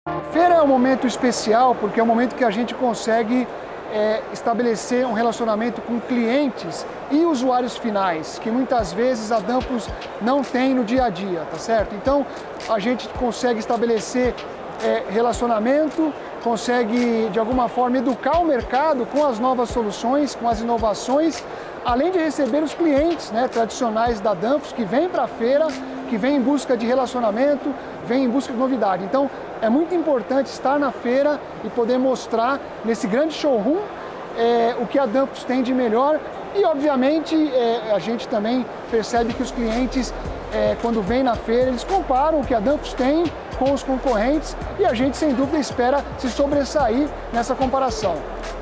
A feira é um momento especial porque é um momento que a gente consegue estabelecer um relacionamento com clientes e usuários finais, que muitas vezes a Danfoss não tem no dia a dia, tá certo? Então a gente consegue estabelecer relacionamento, consegue de alguma forma educar o mercado com as novas soluções, com as inovações, além de receber os clientes, né, tradicionais da Danfoss que vêm para a feira, que vêm em busca de relacionamento, vêm em busca de novidade. Então é muito importante estar na feira e poder mostrar nesse grande showroom o que a Danfoss tem de melhor e obviamente a gente também percebe que os clientes quando vêm na feira eles comparam o que a Danfoss tem com os concorrentes e a gente sem dúvida espera se sobressair nessa comparação.